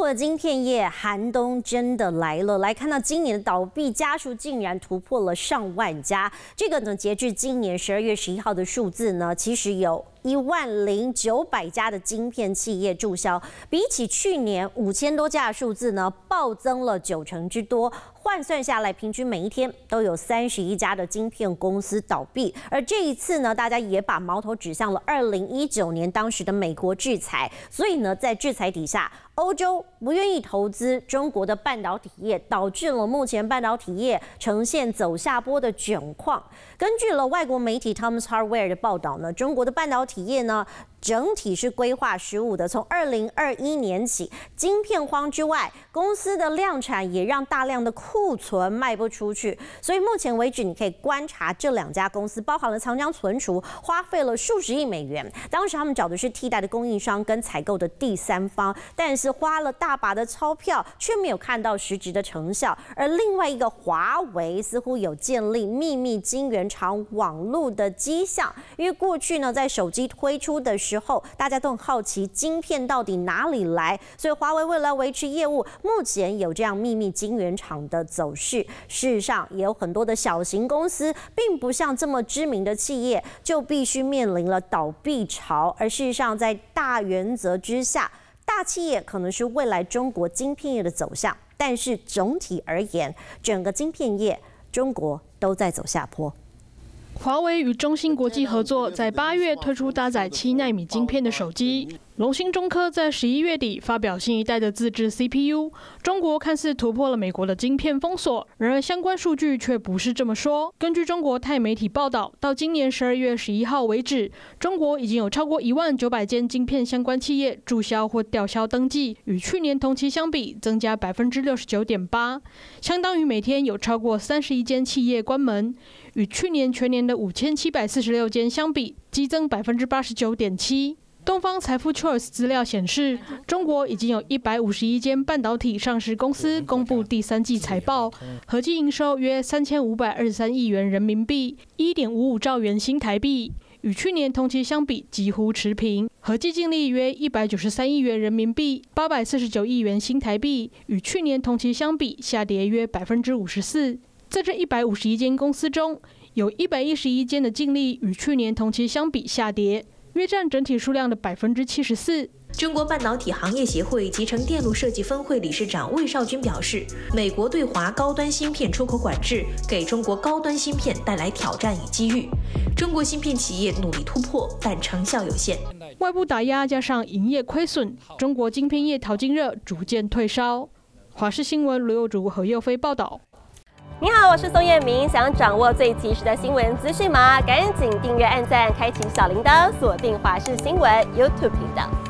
的晶片业寒冬真的来了。来看到今年的倒闭家数竟然突破了上万家，这个呢，截至今年12月11号的数字呢，其实有10900家的晶片企业注销，比起去年5000多家的数字呢，暴增了90%之多。换算下来，平均每一天都有31家的晶片公司倒闭。而这一次呢，大家也把矛头指向了2019年当时的美国制裁，所以呢，在制裁底下，欧洲不愿意投资中国的半导体业，导致了目前半导体业呈现走下坡的窘况。根据了外国媒体 Thomas Hardware 的报道呢，中国的半导体业呢，整体是规划失误的。从2021年起，晶片荒之外，公司的量产也让大量的库存卖不出去。所以目前为止，你可以观察这2家公司，包含了长江存储，花费了数十亿美元。当时他们找的是替代的供应商跟采购的第三方，但是花了大把的钞票，却没有看到实质的成效。而另外一个华为似乎有建立秘密晶圆厂网络的迹象，因为过去呢，在手机推出的时候，大家都很好奇晶片到底哪里来，所以华为为了维持业务，目前有这样秘密晶圆厂的走势。事实上，也有很多的小型公司，并不像这么知名的企业，就必须面临了倒闭潮。而事实上，在大原则之下，大企业可能是未来中国晶片业的走向，但是总体而言，整个晶片业中国都在走下坡。 华为与中芯国际合作，在8月推出搭载7奈米晶片的手机。龙芯中科在11月底发表新一代的自制 CPU。中国看似突破了美国的晶片封锁，然而相关数据却不是这么说。根据中国泰媒体报道，到今年12月11号为止，中国已经有超过10900间晶片相关企业注销或吊销登记，与去年同期相比增加69.8%，相当于每天有超过31间企业关门。与去年全年的5746间相比，激增89.7%。东方财富 Choice 资料显示，中国已经有151间半导体上市公司公布第3季财报，合计营收约3523亿元人民币，1.55兆元新台币，与去年同期相比几乎持平。合计净利约193亿元人民币，849亿元新台币，与去年同期相比下跌约54%。在这151间公司中，有111间的净利与去年同期相比下跌，约占整体数量的74%。 中国半导体行业协会集成电路设计分会理事长魏少军表示，美国对华高端芯片出口管制给中国高端芯片带来挑战与机遇，中国芯片企业努力突破，但成效有限。 外部打压加上营业亏损，中国晶片业淘金热逐渐退烧。华视新闻卢佑竹、何佑飞报道。 你好，我是宋彦明。想掌握最及时的新闻资讯吗？赶紧订阅、按赞、开启小铃铛，锁定华视新闻 YouTube 频道。